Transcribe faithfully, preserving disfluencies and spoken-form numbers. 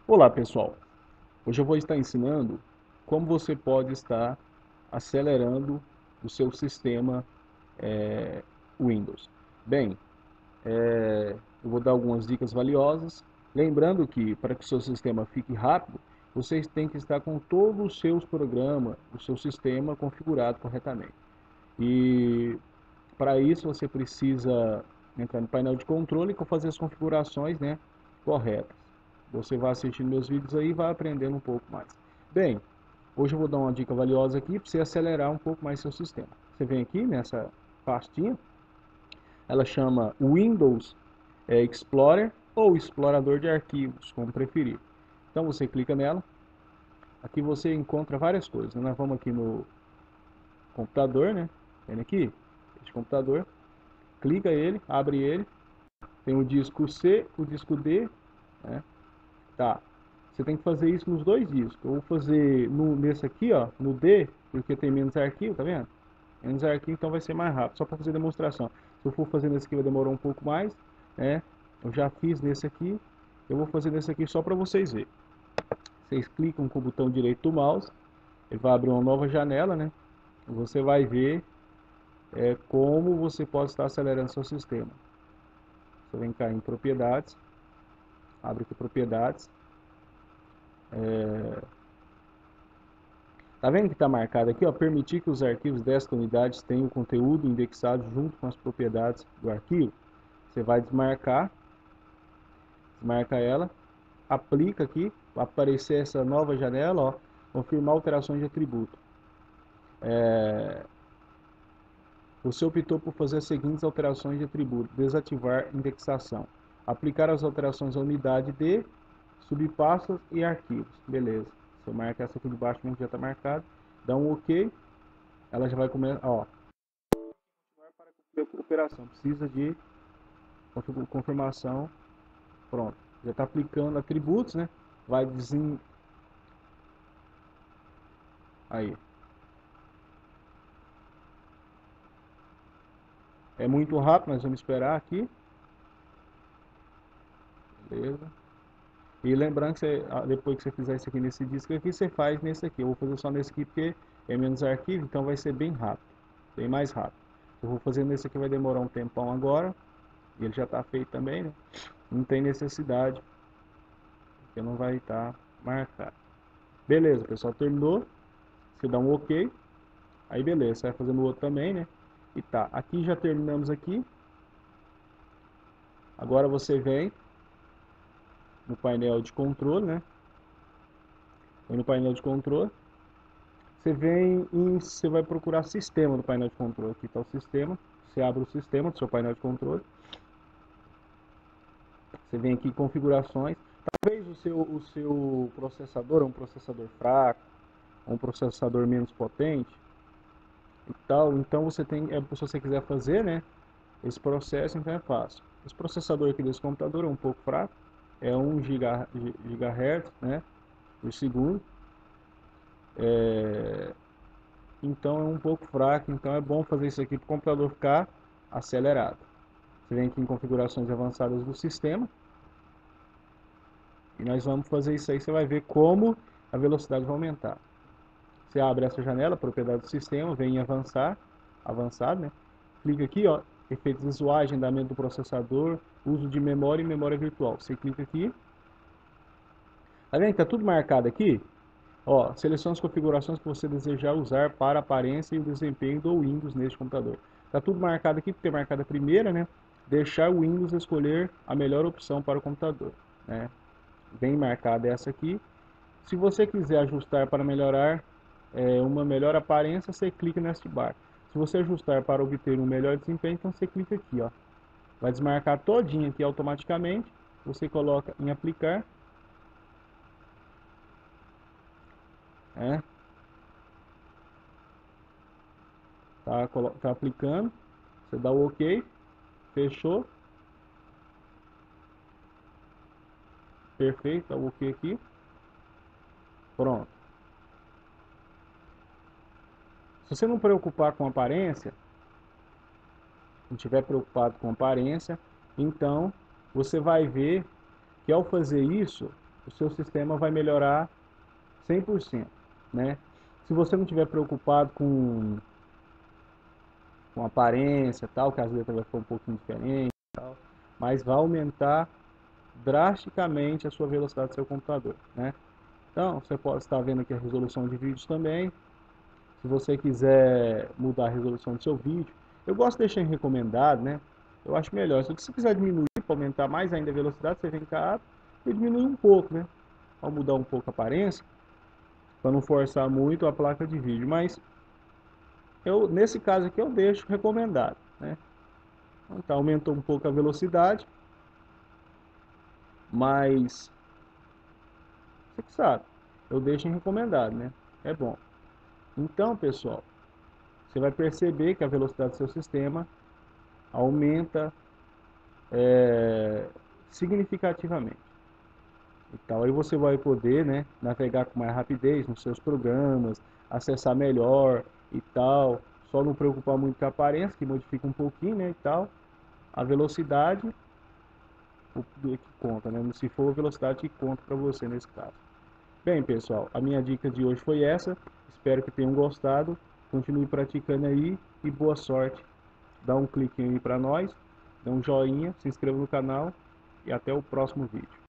Olá pessoal, hoje eu vou estar ensinando como você pode estar acelerando o seu sistema é, Windows. Bem, é, eu vou dar algumas dicas valiosas, lembrando que para que o seu sistema fique rápido, você tem que estar com todos os seus programas, o seu sistema configurado corretamente. E para isso você precisa entrar no painel de controle e fazer as configurações, né, corretas. Você vai assistindo meus vídeos aí e vai aprendendo um pouco mais. Bem, hoje eu vou dar uma dica valiosa aqui para você acelerar um pouco mais seu sistema. Você vem aqui nessa pastinha, ela chama Windows é, Explorer ou Explorador de Arquivos, como preferir. Então você clica nela, aqui você encontra várias coisas. Nós vamos aqui no computador, né? Vem aqui, este computador, clica ele, abre ele, tem o disco C, o disco D, né? Tá. Você tem que fazer isso nos dois discos. Eu vou fazer no, nesse aqui, ó, no D, porque tem menos arquivo, tá vendo? Menos arquivo, então vai ser mais rápido, só para fazer demonstração. Se eu for fazer nesse aqui vai demorar um pouco mais, né? Eu já fiz nesse aqui, eu vou fazer nesse aqui só para vocês verem. Vocês clicam com o botão direito do mouse, ele vai abrir uma nova janela, né? Você vai ver é, como você pode estar acelerando seu sistema. Você vem cá em propriedades, abre aqui propriedades. É... Tá vendo que está marcado aqui, ó, permitir que os arquivos desta unidade tenham o conteúdo indexado junto com as propriedades do arquivo. Você vai desmarcar, desmarca ela, aplica aqui, vai aparecer essa nova janela, ó, confirmar alterações de atributo. É... Você optou por fazer as seguintes alterações de atributo: desativar indexação, aplicar as alterações à unidade de subpastas e arquivos. Beleza. Você marca essa aqui de baixo, mesmo que já está marcado. Dá um OK. Ela já vai começar. Ó. Para a operação. Precisa de confirmação. Pronto. Já está aplicando atributos, né? Vai desen... Aí. É muito rápido, nós vamos esperar aqui. Beleza. E lembrando que você, depois que você fizer isso aqui nesse disco aqui, você faz nesse aqui. Eu vou fazer só nesse aqui porque é menos arquivo, então vai ser bem rápido. Bem mais rápido. Eu vou fazer nesse aqui, vai demorar um tempão agora. E ele já está feito também, né? Não tem necessidade, porque não vai estar marcado. Beleza, pessoal, terminou. Você dá um OK. Aí beleza, você vai fazendo o outro também, né? E tá, aqui já terminamos aqui. Agora você vem no painel de controle, né? Vem no painel de controle. Você vem e você vai procurar sistema do painel de controle. Aqui está o sistema. Você abre o sistema do seu painel de controle. Você vem aqui em configurações. Talvez o seu, o seu processador é um processador fraco, um processador menos potente e tal. Então você tem, é, se você quiser fazer, né, esse processo, então é fácil. Esse processador aqui desse computador é um pouco fraco, é um gigahertz, né, por segundo. É, então é um pouco fraco, então é bom fazer isso aqui para o computador ficar acelerado. Você vem aqui em configurações avançadas do sistema. E nós vamos fazer isso aí, você vai ver como a velocidade vai aumentar. Você abre essa janela, propriedade do sistema, vem em avançar, avançado, né? Clica aqui, ó, efeitos visuais, agendamento do processador, uso de memória e memória virtual. Você clica aqui. Tá vendo que tá tudo marcado aqui? Ó, selecione as configurações que você desejar usar para a aparência e o desempenho do Windows neste computador. Tá tudo marcado aqui, porque é marcada a primeira, né? Deixar o Windows escolher a melhor opção para o computador, né? Bem marcada essa aqui. Se você quiser ajustar para melhorar é, uma melhor aparência, você clica neste bar. Se você ajustar para obter um melhor desempenho, então você clica aqui, ó. Vai desmarcar todinho aqui automaticamente. Você coloca em aplicar. É. Tá, tá aplicando. Você dá o OK. Fechou. Perfeito. Dá o OK aqui. Pronto. Se você não preocupar com aparência, não estiver preocupado com aparência, então você vai ver que ao fazer isso, o seu sistema vai melhorar cem por cento, né? Se você não estiver preocupado com, com aparência tal, que às vezes vai ficar um pouquinho diferente, tal, mas vai aumentar drasticamente a sua velocidade do seu computador, né? Então, você pode estar vendo aqui a resolução de vídeos também. Se você quiser mudar a resolução do seu vídeo, eu gosto de deixar em recomendado, né? Eu acho melhor. Se você quiser diminuir para aumentar mais ainda a velocidade, você vem cá e diminui um pouco, né? Ao mudar um pouco a aparência, para não forçar muito a placa de vídeo. Mas eu, nesse caso aqui, eu deixo recomendado, né? Então, aumentou um pouco a velocidade, mas você que sabe, eu deixo em recomendado, né? É bom. Então, pessoal, você vai perceber que a velocidade do seu sistema aumenta é, significativamente. Então, aí você vai poder, né, navegar com mais rapidez nos seus programas, acessar melhor e tal. Só não preocupar muito com a aparência, que modifica um pouquinho, né, e tal. A velocidade o que conta, né? Se for a velocidade que conta para você nesse caso. Bem, pessoal, a minha dica de hoje foi essa. Espero que tenham gostado. Continue praticando aí e boa sorte. Dá um clique aí para nós, dá um joinha, se inscreva no canal e até o próximo vídeo.